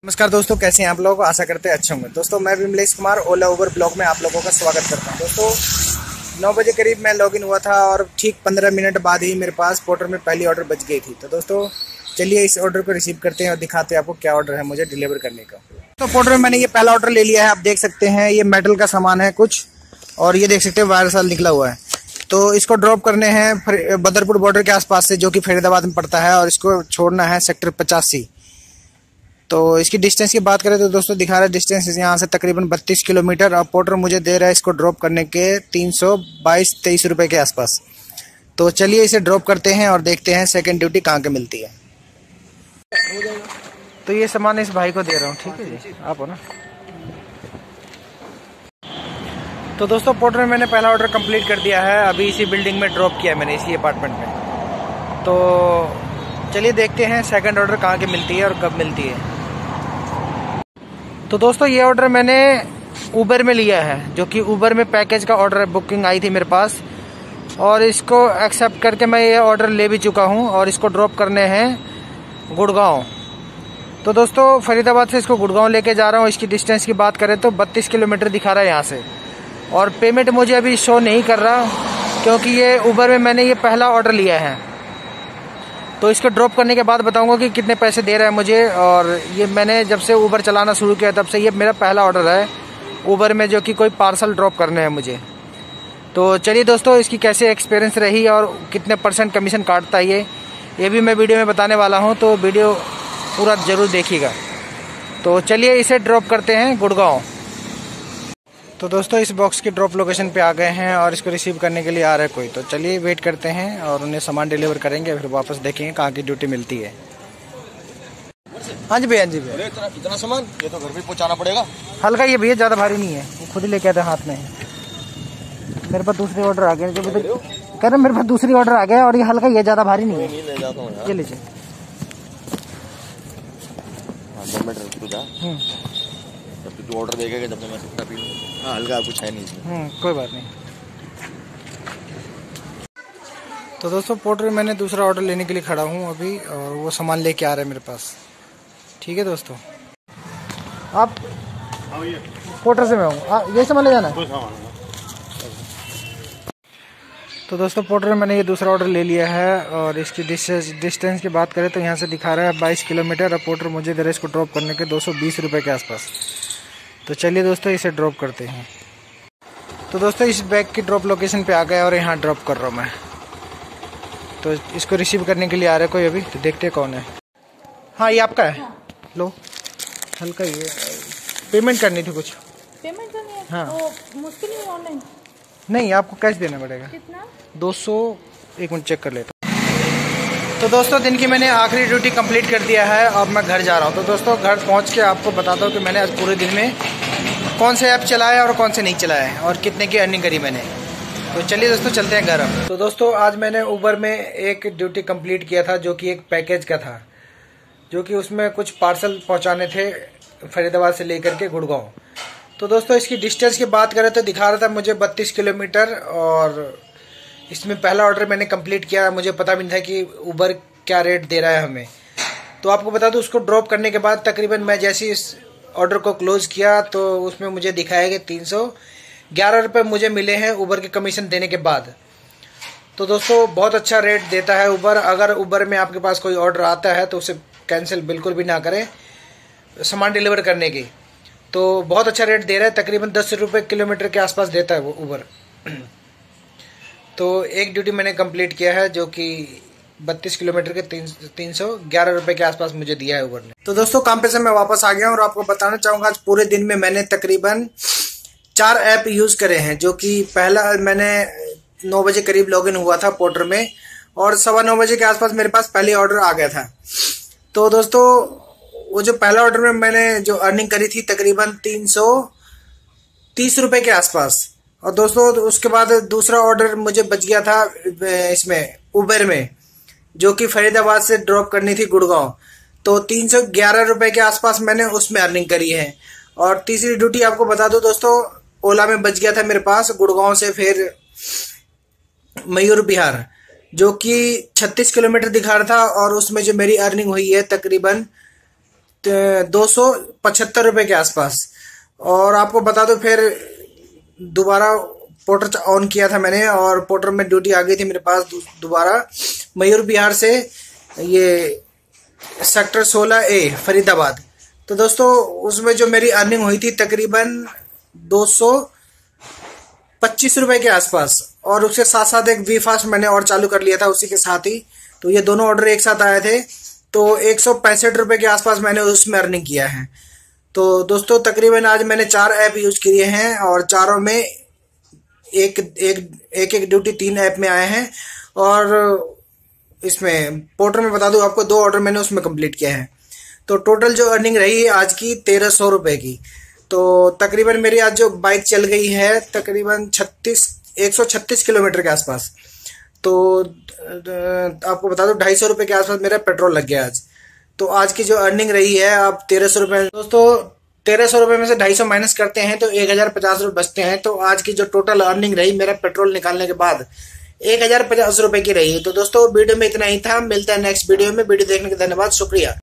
नमस्कार दोस्तों, कैसे हैं आप लोग। आशा करते हैं अच्छे होंगे। दोस्तों मैं विमलेश कुमार ओला उबर ब्लॉग में आप लोगों का स्वागत करता हूं। दोस्तों 9 बजे करीब मैं लॉगिन हुआ था और ठीक 15 मिनट बाद ही मेरे पास पोर्टल में पहली ऑर्डर बच गई थी। तो दोस्तों चलिए इस ऑर्डर को रिसीव करते हैं और दिखाते हैं आपको क्या ऑर्डर है मुझे डिलीवर करने का। तो पोर्टल में मैंने ये पहला ऑर्डर ले लिया है। आप देख सकते हैं ये मेटल का सामान है कुछ, और ये देख सकते हैं वायर साल निकला हुआ है। तो इसको ड्रॉप करने हैं बदरपुर बॉर्डर के आसपास से, जो कि फरीदाबाद में पड़ता है, और इसको छोड़ना है सेक्टर 85। तो इसकी डिस्टेंस की बात करें तो दोस्तों दिखा रहा है डिस्टेंस यहाँ से तकरीबन 32 किलोमीटर। और पोर्टर मुझे दे रहा है इसको ड्रॉप करने के 322-23 रुपये के आसपास। तो चलिए इसे ड्रॉप करते हैं और देखते हैं सेकंड ड्यूटी कहाँ के मिलती है। तो ये सामान इस भाई को दे रहा हूँ, ठीक है जी, आप हो ना। तो दोस्तों पोर्टर में मैंने पहला ऑर्डर कंप्लीट कर दिया है। अभी इसी बिल्डिंग में ड्रॉप किया है मैंने, इसी अपार्टमेंट में। तो चलिए देखते हैं सेकंड ऑर्डर कहाँ की मिलती है और कब मिलती है। तो दोस्तों ये ऑर्डर मैंने उबर में लिया है, जो कि उबर में पैकेज का ऑर्डर बुकिंग आई थी मेरे पास, और इसको एक्सेप्ट करके मैं ये ऑर्डर ले भी चुका हूँ। और इसको ड्रॉप करने हैं गुड़गांव। तो दोस्तों फरीदाबाद से इसको गुड़गांव लेके जा रहा हूँ। इसकी डिस्टेंस की बात करें तो 32 किलोमीटर दिखा रहा है यहाँ से। और पेमेंट मुझे अभी शो नहीं कर रहा, क्योंकि ये उबर में मैंने ये पहला ऑर्डर लिया है। तो इसको ड्रॉप करने के बाद बताऊंगा कि कितने पैसे दे रहा है मुझे। और ये मैंने जब से उबर चलाना शुरू किया तब से ये मेरा पहला ऑर्डर है उबर में, जो कि कोई पार्सल ड्रॉप करने हैं मुझे। तो चलिए दोस्तों इसकी कैसे एक्सपीरियंस रही और कितने % कमीशन काटता है ये भी मैं वीडियो में बताने वाला हूँ। तो वीडियो पूरा ज़रूर देखिएगा। तो चलिए इसे ड्रॉप करते हैं गुड़गांव। तो दोस्तों इस बॉक्स की ड्रॉप लोकेशन पे आ गए हैं और इसको रिसीव करने के लिए आ रहा है कोई। तो चलिए वेट करते हैं और उन्हें सामान डिलीवर करेंगे, फिर वापस देखेंगे कहाँ की ड्यूटी मिलती है। हाँ जी भैया, हाँ जी भैया। इतना सामान ये तो घर पे पहुंचाना पड़ेगा। हल्का ये भैया, ज़्यादा भारी नहीं है, वो खुद ही लेके आते हाथ में। मेरे पास दूसरे ऑर्डर आ गए, जो कह रहे मेरे पास दूसरी ऑर्डर आ गया, और ये हल्का ये ज़्यादा भारी नहीं है। ले जाता हूं यार। ये लीजिए। जब तू ऑर्डर देखेगा जब मैं सकता पी लूं। हाँ हल्का कुछ है नहीं इसमें। कोई बात नहीं। तो दोस्तों पोर्टर में मैंने दूसरा ऑर्डर लेने के लिए खड़ा हूँ अभी, और वो सामान लेके आ रहा है मेरे पास। ठीक है दोस्तों, आप पोर्टर से मैं हूँ, ये सामान ले जाना है। तो दोस्तों पोर्टर में मैंने ये दूसरा ऑर्डर ले लिया है, और इसकी डिस्टेंस की बात करें तो यहाँ से दिखा रहा है 22 किलोमीटर। और पोर्टर मुझे दे रहा है इसको ड्रॉप करने के 220 रुपये के आसपास। तो चलिए दोस्तों इसे ड्रॉप करते हैं। तो दोस्तों इस बैग की ड्रॉप लोकेशन पे आ गया और यहाँ ड्रॉप कर रहा हूँ मैं। तो इसको रिसीव करने के लिए आ रहा है कोई अभी, तो देखते हैं कौन है। हाँ ये आपका है। लो हल्का ये पेमेंट करनी थी कुछ। पेमेंट करनी है? हाँ। तो मुश्किल है ऑनलाइन? नहीं, आपको कैश देना पड़ेगा। कितना? 200। एक मिनट चेक कर लेता। तो दोस्तों दिन की मैंने आखिरी ड्यूटी कंप्लीट कर दिया है। अब मैं घर जा रहा हूँ। तो दोस्तों घर पहुँच के आपको बताता हूँ कि मैंने आज पूरे दिन में कौन से ऐप चलाया और कौन से नहीं चलाए, और कितने की अर्निंग करी मैंने। तो चलिए दोस्तों चलते हैं घर अब। तो दोस्तों आज मैंने उबर में एक ड्यूटी कंप्लीट किया था, जो कि एक पैकेज का था, जो कि उसमें कुछ पार्सल पहुँचाने थे फरीदाबाद से लेकर के गुड़गांव। तो दोस्तों इसकी डिस्टेंस की बात करें तो दिखा रहा था मुझे 32 किलोमीटर। और इसमें पहला ऑर्डर मैंने कंप्लीट किया। मुझे पता भी नहीं था कि उबर क्या रेट दे रहा है हमें। तो आपको बता दूं उसको ड्रॉप करने के बाद तकरीबन मैं जैसे इस ऑर्डर को क्लोज किया तो उसमें मुझे दिखाया कि 311 रुपये मुझे मिले हैं उबर के कमीशन देने के बाद। तो दोस्तों बहुत अच्छा रेट देता है उबर। अगर उबर में आपके पास कोई ऑर्डर आता है तो उसे कैंसिल बिल्कुल भी ना करें सामान डिलीवर करने की। तो बहुत अच्छा रेट दे रहा है, तकरीबन 10 रुपये किलोमीटर के आसपास देता है वो उबर। तो एक ड्यूटी मैंने कंप्लीट किया है, जो कि 32 किलोमीटर के 311 रुपये के आसपास मुझे दिया है उबर ने। तो दोस्तों काम पे से मैं वापस आ गया हूँ और आपको बताना चाहूँगा आज पूरे दिन में मैंने तकरीबन 4 ऐप यूज़ करे हैं। जो कि पहला मैंने 9 बजे करीब लॉगिन हुआ था पोर्टर में, और 9:15 बजे के आसपास मेरे पास पहले ऑर्डर आ गया था। तो दोस्तों वो जो पहला ऑर्डर में मैंने जो अर्निंग करी थी तकरीबन 330 रुपये के आसपास। और दोस्तों उसके बाद दूसरा ऑर्डर मुझे बच गया था इसमें उबर में, जो कि फरीदाबाद से ड्रॉप करनी थी गुड़गांव। तो 311 रुपये के आसपास मैंने उसमें अर्निंग करी है। और तीसरी ड्यूटी आपको बता दो दोस्तों, ओला में बच गया था मेरे पास गुड़गांव से फिर मयूर बिहार, जो कि 36 किलोमीटर दिखा रहा था। और उसमें जो मेरी अर्निंग हुई है तकरीबन ₹275 के आसपास। और आपको बता दो, फिर दोबारा पोर्टर ऑन किया था मैंने और पोर्टर में ड्यूटी आ गई थी मेरे पास दोबारा मयूर विहार से, ये सेक्टर 16A फरीदाबाद। तो दोस्तों उसमें जो मेरी अर्निंग हुई थी तकरीबन ₹225 के आसपास। और उसके साथ साथ एक वी फास्ट मैंने और चालू कर लिया था उसी के साथ ही, तो ये दोनों ऑर्डर एक साथ आए थे। तो ₹165 के आसपास मैंने उसमें अर्निंग किया है। तो दोस्तों तकरीबन आज मैंने 4 ऐप यूज किए हैं और चारों में एक ड्यूटी 3 ऐप में आए हैं। और इसमें पोर्टर में बता दूं आपको 2 ऑर्डर मैंने उसमें कंप्लीट किया है। तो टोटल जो अर्निंग रही है आज की ₹1300 की। तो तकरीबन मेरी आज जो बाइक चल गई है तकरीबन 136 किलोमीटर के आसपास। तो आपको बता दूं ₹250 के आसपास मेरा पेट्रोल लग गया आज। तो आज की जो अर्निंग रही है आप ₹1300। दोस्तों ₹1300 में से 250 माइनस करते हैं तो ₹1050 बचते हैं। तो आज की जो टोटल अर्निंग रही मेरा पेट्रोल निकालने के बाद ₹1050 की रही। तो दोस्तों वीडियो में इतना ही था, मिलता है नेक्स्ट वीडियो में। वीडियो देखने के धन्यवाद, शुक्रिया।